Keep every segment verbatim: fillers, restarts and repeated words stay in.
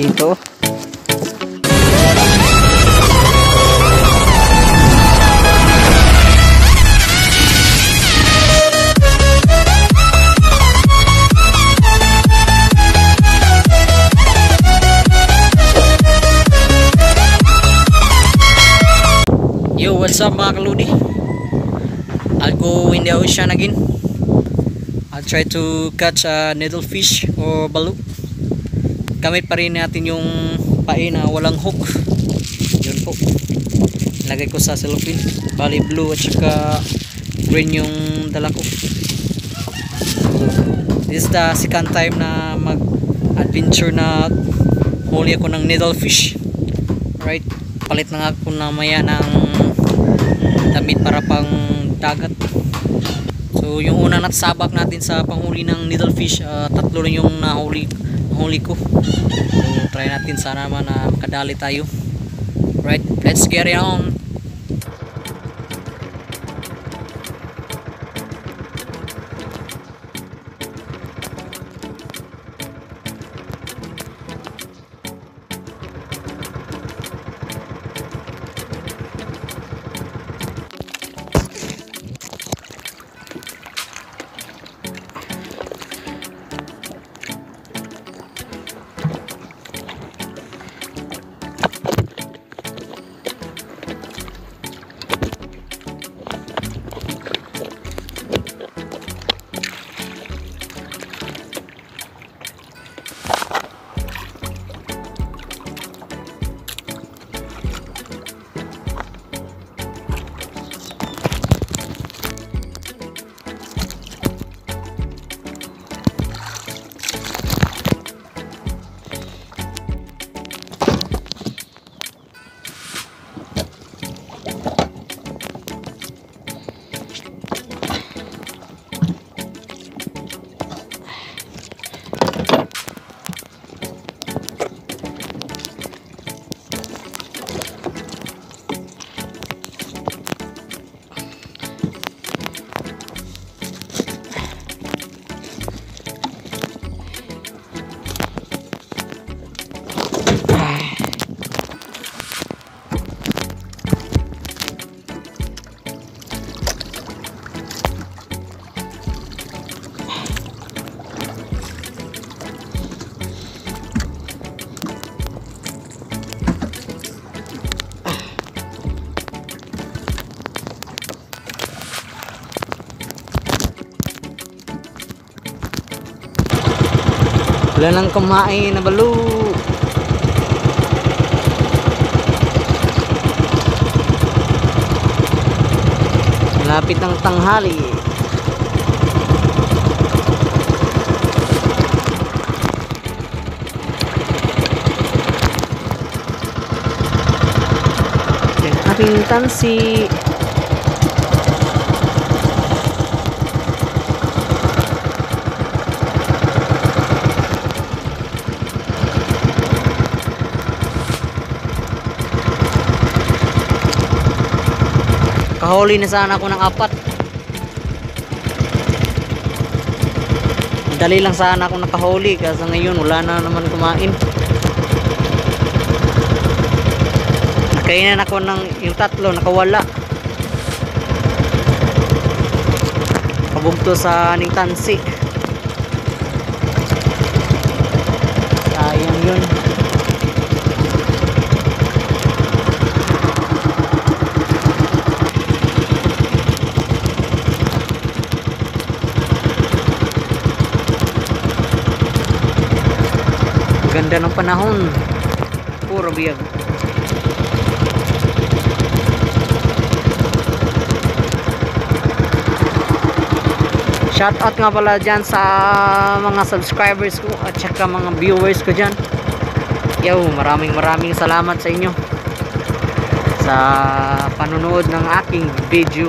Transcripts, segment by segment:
dito. Yo, what's up mga kaludi? I'll go in the ocean again. I'll try to catch a needlefish or balo. Gamit pa rin natin yung pain na walang hook. Yun po. Lagay ko sa cellophane. Bali blue at saka green yung dala ko. This is the second time na mag-adventure na huli ako ng needlefish. Right? Palit na nga ako na maya ng damit para pang dagat. So yung una natsabak natin sa panghuli ng needlefish, uh, tatlo rin yung nahuli, nahuli ko. So try natin, sana naman na makadali tayo. Right, let's get it on. Wala nang kumain na balo. Malapit ng tanghali. Yung ating tansi. Kahuli na sana ako ng apat. Dali lang sana ako nakahuli kasi ngayon wala na naman kumain. Nakainan ako ng yung tatlo, nakawala. Kabugto sa aning tansi. Sayang yun. Ganda ng panahon, puro biyag. Shout out nga pala dyan sa mga subscribers ko at saka mga viewers ko dyan. Yo, maraming maraming salamat sa inyo sa panonood ng aking video.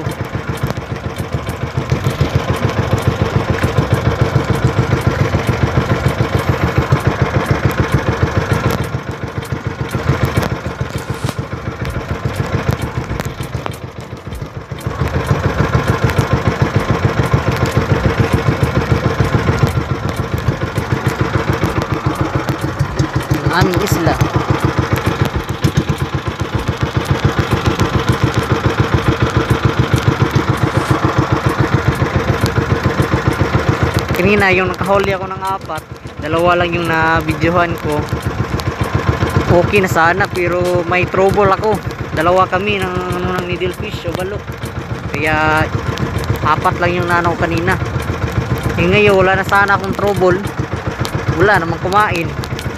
aming isla. Kanina yung nakahuli ako ng apat, dalawa lang yung na-videohan ko. Okay na sana pero may trouble ako. Dalawa kami ng, ano, ng needlefish o balo. Kaya apat lang yung nanaw kanina. Eh ngayon wala na sana akong trouble. Wala namang kumain.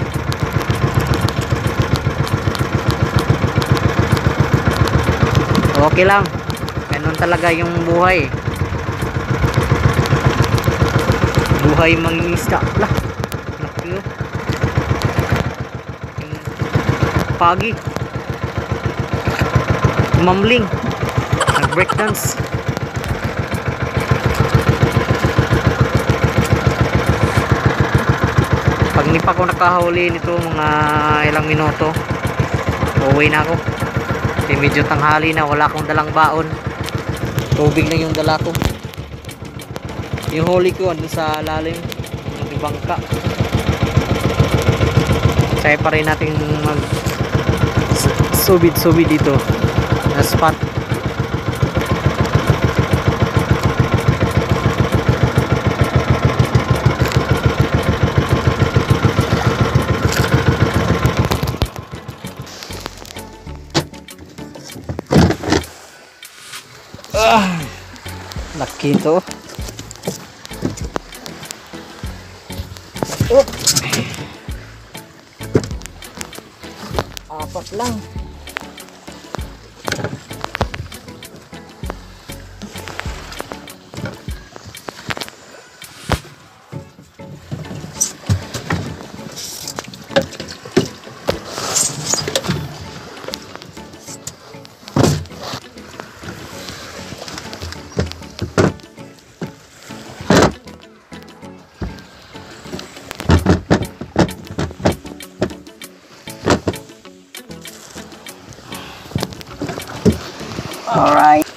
Okay lang. Ganun talaga yung buhay. Buhay mangingisda. Lah. Nakyo. Pagi. Mamling. Nag-breakdance. Pag hindi pa ako nakahuli nito mga ilang minuto, uuwi na ako. Kasi medyo tanghali na, wala akong dalang baon. Tubig na yung dala ko. Yung huli ko andun sa lalim ng bangka. Kaya pa rin natin mag subid-subid dito na spot. Ah, laki ito. Oh. Apat lang. Alright.